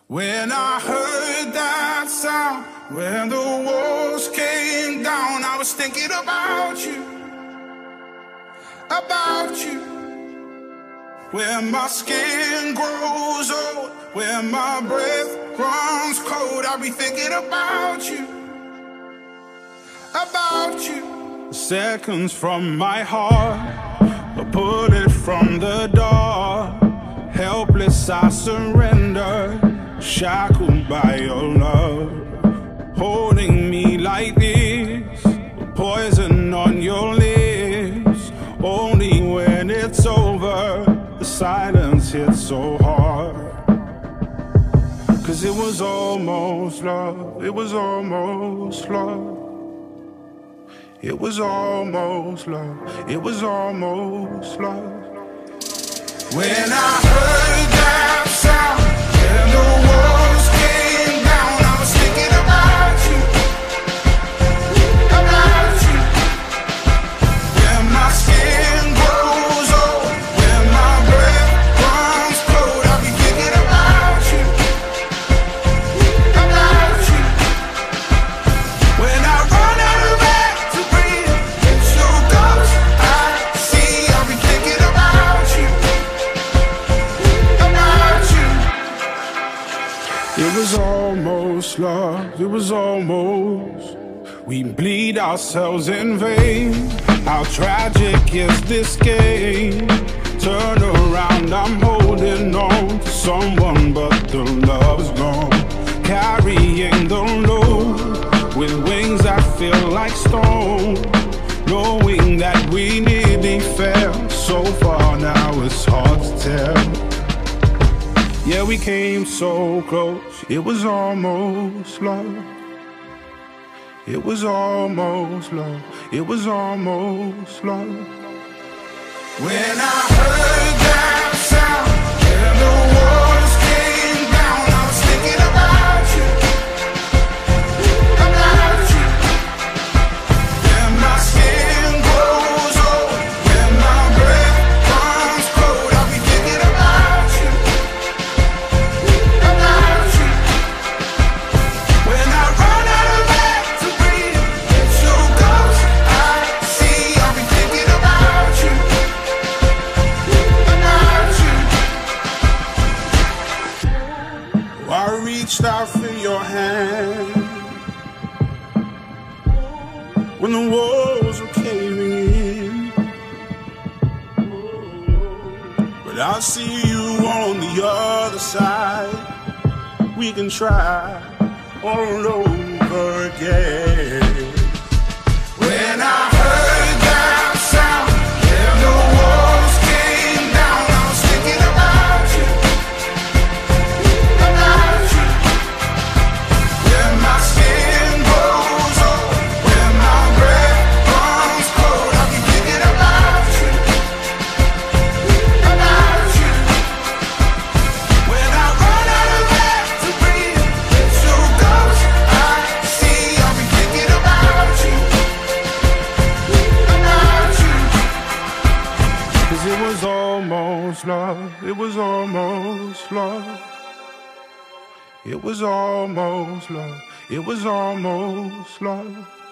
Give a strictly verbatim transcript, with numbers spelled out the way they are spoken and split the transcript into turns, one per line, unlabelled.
When I heard that sound, when the walls came down, I was thinking about you, about you. When my skin grows old, when my breath runs cold, I'll be thinking about you, about you. Seconds from my heart, a bullet from the dark. Helpless I surrender, shackled by your love. Holding me like this, poison on your lips. Only when it's over, the silence hits so hard. Cause it was almost love, it was almost love. It was almost love, it was almost love. When I heard that sound, when the walls came down, I was thinking about you, about you. When my skin grows old, when my breath runs cold, I'll be thinking about you, about you. When I run out of air to breathe, it's your ghost I see, I'll be thinking about you. It was almost love, it was almost. We bleed ourselves in vain. How tragic is this game? Turn around, I'm holding on to someone, but the love's gone. Carrying the load with wings that feel like stone. Knowing that we nearly fell so far, now it's hard to tell. Yeah, we came so close, it was almost love. It was almost love, it was almost love. When I heard that sound, when the walls came down, I was thinking about you, about you. When my skin grows old, when my breath runs cold, I'll be thinking about you. I reached out for your hand when the walls were caving in, but I see you on the other side. We can try all over again. When I heard that sound, when the walls came down, I was thinking about you, about you. When my skin grows old, when my breath runs cold, I'll be thinking about you, about you. When I run out of air to breathe, it's your ghost I see, I'll be thinking about you, about you. Cause it was almost love, it was almost love. It was almost love, it was almost love.